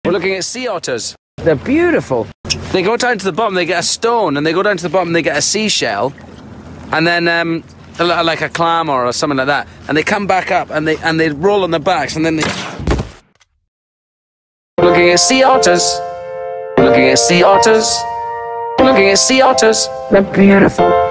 We're looking at sea otters. They're beautiful. They go down to the bottom, they get a stone, and they go down to the bottom, they get a seashell, and then like a clam or something like that, and they come back up and they roll on their backs, and then they. Looking at sea otters. Looking at sea otters. Looking at sea otters. They're beautiful.